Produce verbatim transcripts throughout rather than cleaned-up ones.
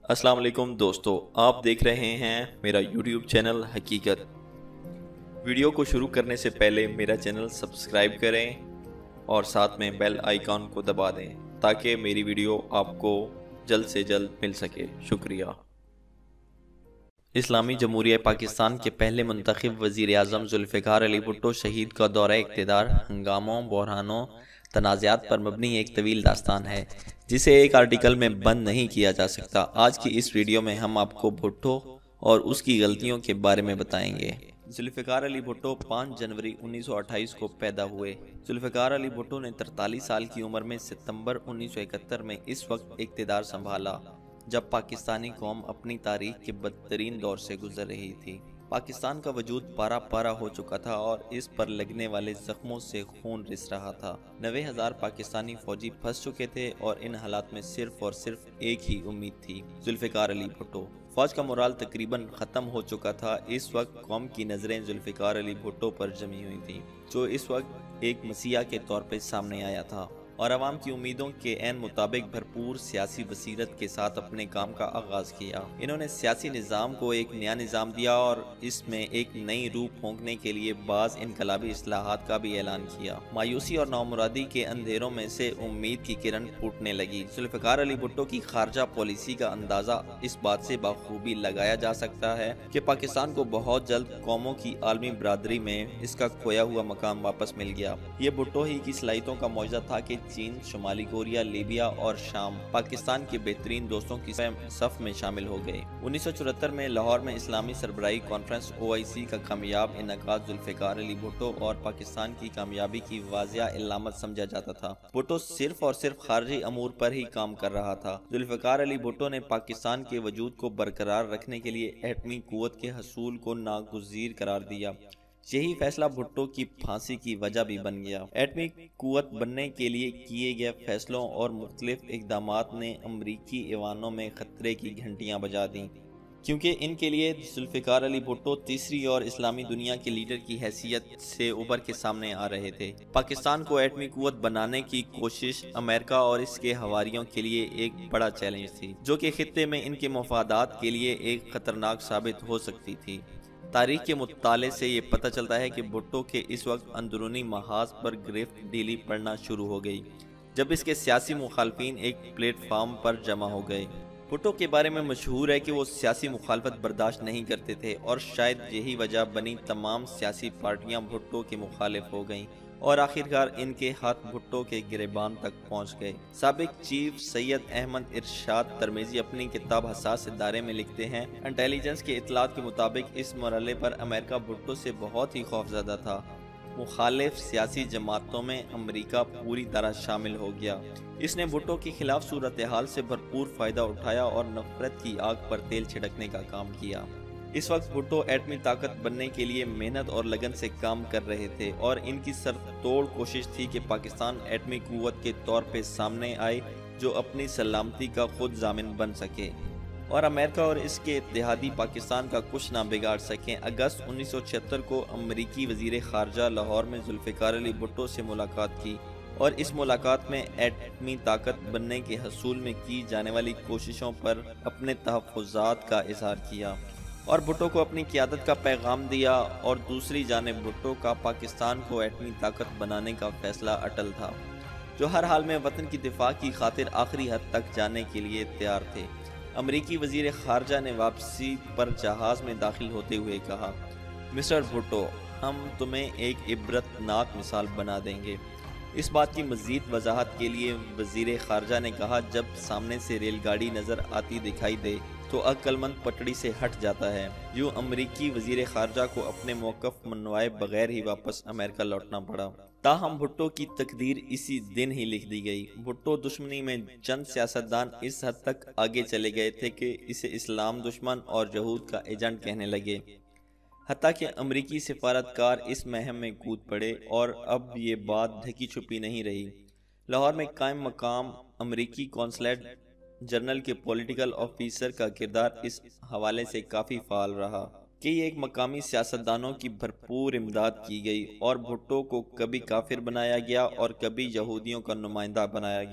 السلام علیکم دوستو، آپ دیکھ رہے ہیں میرا یوٹیوب چینل حقیقت۔ ویڈیو کو شروع کرنے سے پہلے میرا چینل سبسکرائب کریں اور ساتھ میں بیل آئیکن کو دبا دیں تاکہ میری ویڈیو آپ کو جلد سے جلد مل سکے۔ شکریہ۔ اسلامی جمہوریہ پاکستان کے پہلے منتخب وزیر اعظم ذوالفقار علی بھٹو شہید کا دورہ اقتدار ہنگاموں، بحرانوں، تنازعات پر مبنی ایک طویل داستان ہے جسے ایک آرٹیکل میں بند نہیں کیا جا سکتا۔ آج کی اس ویڈیو میں ہم آپ کو بھٹو اور اس کی غلطیوں کے بارے میں بتائیں گے۔ ذوالفقار علی بھٹو پانچ جنوری انیس سو اٹھائیس کو پیدا ہوئے۔ ذوالفقار علی بھٹو نے ترتالیس سال کی عمر میں ستمبر انیس سو اکہتر میں اس وقت اقتدار سنبھالا جب پاکستانی قوم اپنی تاریخ کے بدترین دور سے گزر رہی تھی۔ پاکستان کا وجود پارا پارا ہو چکا تھا اور اس پر لگنے والے زخموں سے خون رس رہا تھا۔ نوے ہزار پاکستانی فوجی پھنس چکے تھے اور ان حالات میں صرف اور صرف ایک ہی امید تھی، ذوالفقار علی بھٹو۔ فوج کا مورال تقریباً ختم ہو چکا تھا۔ اس وقت قوم کی نظریں ذوالفقار علی بھٹو پر جمی ہوئی تھیں، جو اس وقت ایک مسیحا کے طور پہ سامنے آیا تھا اور عوام کی امیدوں کے عین مطابق بھرپور سیاسی بصیرت کے ساتھ اپنے کام کا آغاز کیا۔ انہوں نے سیاسی نظام کو ایک نیا نظام دیا اور اس میں ایک نئی روح پھونکنے کے لیے بعض انقلابی اصلاحات کا بھی اعلان کیا۔ مایوسی اور نامرادی کے اندھیروں میں سے امید کی کرن پھوٹنے لگی۔ ذوالفقار علی بھٹو کی خارجہ پالیسی کا اندازہ اس بات سے بخوبی لگایا جا سکتا ہے کہ پاکستان کو بہت جلد قوموں کی عالمی برادری میں اس کا کھویا ہوا مقام واپس مل گیا۔ یہ بھٹو ہی کی صلاحیتوں کا معجزہ تھا کہ چین، شمالی کوریا، لیبیا اور شام پاکستان کے بہترین دوستوں کی صف میں شامل ہو گئے۔ انیس سو چورہتر میں لاہور میں اسلامی سربراہی کانفرنس او آئی سی کا کامیاب انعقاد ذوالفقار علی بھٹو اور پاکستان کی کامیابی کی واضح علامت سمجھا جاتا تھا۔ بھٹو صرف اور صرف خارجی امور پر ہی کام کر رہا تھا۔ ذوالفقار علی بھٹو نے پاکستان کے وجود کو برقرار رکھنے کے لیے ایٹمی قوت کے حصول کو ناگزیر قرار دیا۔ یہی فیصلہ بھٹو کی پھانسی کی وجہ بھی بن گیا۔ ایٹمی قوت بننے کے لیے کیے گئے فیصلوں اور مختلف اقدامات نے امریکی ایوانوں میں خطرے کی گھنٹیاں بجا دیں، کیونکہ ان کے لیے ذوالفقار علی بھٹو تیسری اور اسلامی دنیا کے لیڈر کی حیثیت سے ابھر کے سامنے آ رہے تھے۔ پاکستان کو ایٹمی قوت بنانے کی کوشش امریکہ اور اس کے حواریوں کے لیے ایک بڑا چیلنج تھی، جو کہ خطے میں ان کے مفادات کے لیے ایک خطرناک ثابت ہو سکتی تھی۔ تاریخ کے مطالعے سے یہ پتہ چلتا ہے کہ بھٹو کے اس وقت اندرونی محاذ پر گرفت ڈھیلی پڑنا شروع ہو گئی جب اس کے سیاسی مخالفین ایک پلیٹ فارم پر جمع ہو گئے۔ بھٹو کے بارے میں مشہور ہے کہ وہ سیاسی مخالفت برداشت نہیں کرتے تھے اور شاید یہی وجہ بنی تمام سیاسی پارٹیاں بھٹو کے مخالف ہو گئیں اور آخرکار ان کے ہاتھ بھٹو کے گریبان تک پہنچ گئے۔ سابق چیف سید احمد ارشاد ترمیزی اپنی کتاب حساس ادارے میں لکھتے ہیں، انٹیلیجنس کے اطلاعات کے مطابق اس مرحلے پر امریکہ بھٹو سے بہت ہی خوفزدہ تھا۔ مخالف سیاسی جماعتوں میں امریکہ پوری طرح شامل ہو گیا۔ اس نے بھٹو کے خلاف صورتحال سے بھرپور فائدہ اٹھایا اور نفرت کی آگ پر تیل چھڑکنے کا کام کیا۔ اس وقت بھٹو ایٹمی طاقت بننے کے لیے محنت اور لگن سے کام کر رہے تھے اور ان کی سر توڑ کوشش تھی کہ پاکستان ایٹمی قوت کے طور پہ سامنے آئے جو اپنی سلامتی کا خود ضامن بن سکے اور امریکہ اور اس کے اتحادی پاکستان کا کچھ نہ بگاڑ سکیں۔ اگست انیس سو چھہتر کو امریکی وزیر خارجہ لاہور میں ذوالفقار علی بھٹو سے ملاقات کی اور اس ملاقات میں ایٹمی طاقت بننے کے حصول میں کی جانے والی کوششوں پر اپنے تحفظات کا اظہار کیا اور بھٹو کو اپنی قیادت کا پیغام دیا، اور دوسری جانب بھٹو کا پاکستان کو ایٹمی طاقت بنانے کا فیصلہ اٹل تھا، جو ہر حال میں وطن کی دفاع کی خاطر آخری حد تک جانے کے لیے تیار تھے۔ امریکی وزیر خارجہ نے واپسی پر جہاز میں داخل ہوتے ہوئے کہا، مسٹر بھٹو، ہم تمہیں ایک عبرت ناک مثال بنا دیں گے۔ اس بات کی مزید وضاحت کے لیے وزیر خارجہ نے کہا، جب سامنے سے ریل گاڑی نظر آتی دکھائی دے تو عقل مند پٹڑی سے ہٹ جاتا ہے۔ یوں امریکی وزیر خارجہ کو اپنے موقف منوائے بغیر ہی واپس امریکہ لوٹنا پڑا۔ تاہم بھٹو کی تقدیر اسی دن ہی لکھ دی گئی۔ بھٹو دشمنی میں چند سیاستدان اس حد تک آگے چلے گئے تھے کہ اسے اسلام دشمن اور یہود کا ایجنٹ کہنے لگے، حتیٰ کہ امریکی سفارتکار اس مہم میں کود پڑے، اور اب یہ بات ڈھکی چھپی نہیں رہی۔ لاہور میں قائم مقام امریکی قونصلیٹ جنرل کے پولیٹیکل آفیسر کا کردار اس حوالے سے کافی فعال رہا کہ ایک مقامی سیاستدانوں کی بھرپور امداد کی گئی اور بھٹو کو کبھی کافر بنایا گیا اور کبھی یہودیوں کا نمائندہ بنایا گیا۔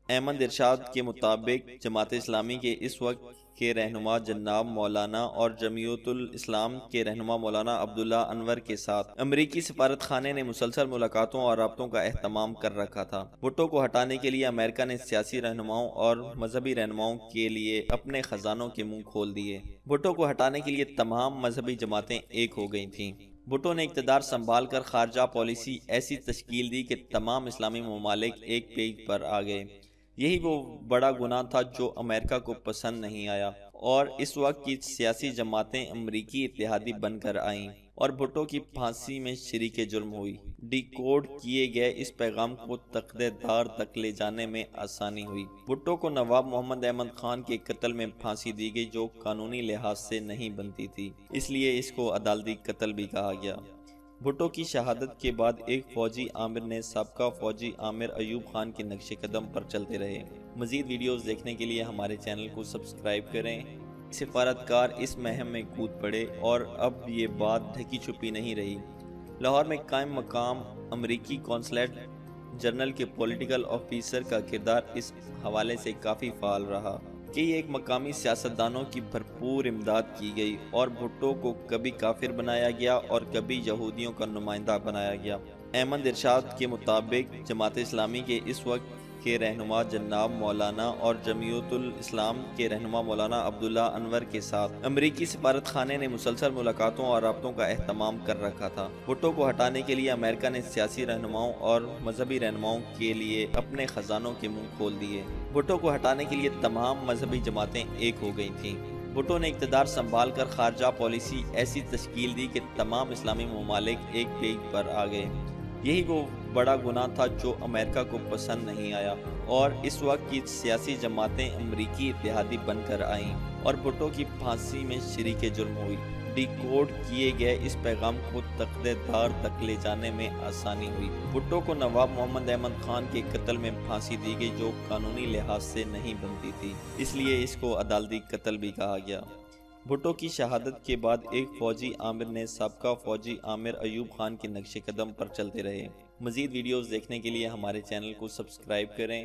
احمد ارشاد کے مطابق جماعت اسلامی کے اس وقت کے رہنما جناب مولانا اور جمعیت الاسلام کے رہنما مولانا عبداللہ انور کے ساتھ امریکی سفارت خانے نے مسلسل ملاقاتوں اور رابطوں کا اہتمام کر رکھا تھا۔ بھٹو کو ہٹانے کے لیے امریکہ نے سیاسی رہنماؤں اور مذہبی رہنماؤں کے لیے اپنے خزانوں کے منہ کھول دیے۔ بھٹو کو ہٹانے کے لیے تمام مذہبی جماعتیں ایک ہو گئی تھیں۔ بھٹو نے اقتدار سنبھال کر خارجہ پالیسی ایسی تشکیل دی کہ تمام اسلامی ممالک ایک پیج پر آ گئے۔ یہی وہ بڑا گناہ تھا جو امریکہ کو پسند نہیں آیا، اور اس وقت کی سیاسی جماعتیں امریکی اتحادی بن کر آئیں اور بھٹو کی پھانسی میں شریک جرم ہوئی۔ ڈی کوڈ کیے گئے اس پیغام کو تختے دار تک لے جانے میں آسانی ہوئی۔ بھٹو کو نواب محمد احمد خان کے قتل میں پھانسی دی گئی، جو قانونی لحاظ سے نہیں بنتی تھی، اس لیے اس کو عدالتی قتل بھی کہا گیا۔ بھٹو کی شہادت کے بعد ایک فوجی عامر نے سابقہ فوجی عامر ایوب خان کے نقش قدم پر چلتے رہے۔ مزید ویڈیوز دیکھنے کے لیے ہمارے چینل کو سبسکرائب کریں۔ سفارتکار اس مہم میں کود پڑے اور اب یہ بات ڈھکی چھپی نہیں رہی۔ لاہور میں قائم مقام امریکی قونصلیٹ جنرل کے پولیٹیکل آفیسر کا کردار اس حوالے سے کافی فعال رہا کہ ایک مقامی سیاستدانوں کی بھرپور امداد کی گئی اور بھٹو کو کبھی کافر بنایا گیا اور کبھی یہودیوں کا نمائندہ بنایا گیا۔ احمد ارشاد کے مطابق جماعت اسلامی کے اس وقت کے رہنما جناب مولانا اور جمعیت الاسلام کے رہنما مولانا عبداللہ انور کے ساتھ امریکی سفارت خانے نے مسلسل ملاقاتوں اور رابطوں کا اہتمام کر رکھا تھا۔ بھٹو کو ہٹانے کے لیے امریکہ نے سیاسی رہنماؤں اور مذہبی رہنماؤں کے لیے اپنے خزانوں کے منہ کھول دیے۔ بھٹو کو ہٹانے کے لیے تمام مذہبی جماعتیں ایک ہو گئی تھیں۔ بھٹو نے اقتدار سنبھال کر خارجہ پالیسی ایسی تشکیل دی کہ تمام اسلامی ممالک ایک پیج پر آ گئے۔ یہی وہ بڑا گناہ تھا جو امریکہ کو پسند نہیں آیا، اور اس وقت کی سیاسی جماعتیں امریکی اتحادی بن کر آئیں اور بھٹو کی پھانسی میں شریک جرم ہوئی۔ ڈی کوڈ کیے گئے اس پیغام کو تختے دار تک لے جانے میں آسانی ہوئی۔ بھٹو کو نواب محمد احمد خان کے قتل میں پھانسی دی گئی، جو قانونی لحاظ سے نہیں بنتی تھی، اس لیے اس کو عدالتی قتل بھی کہا گیا۔ بھٹو کی شہادت کے بعد ایک فوجی عامر نے سابقہ فوجی عامر ایوب خان کے نقش قدم پر چلتے رہے۔ مزید ویڈیوز دیکھنے کے لیے ہمارے چینل کو سبسکرائب کریں۔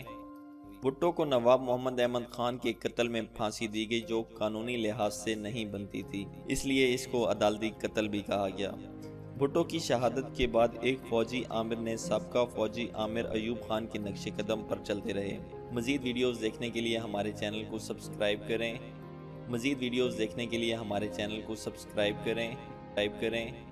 بھٹو کو نواب محمد احمد خان کے قتل میں پھانسی دی گئی، جو قانونی لحاظ سے نہیں بنتی تھی، اس لیے اس کو عدالتی قتل بھی کہا گیا۔ بھٹو کی شہادت کے بعد ایک فوجی عامر نے سابقہ فوجی عامر ایوب خان کے نقش قدم پر چلتے رہے۔ مزید ویڈیوز دیکھنے کے لیے ہمارے چینل کو سبسکرائب کریں۔ مزید ویڈیوز دیکھنے کے لیے ہمارے چینل کو سبسکرائب کریں، ٹائپ کریں۔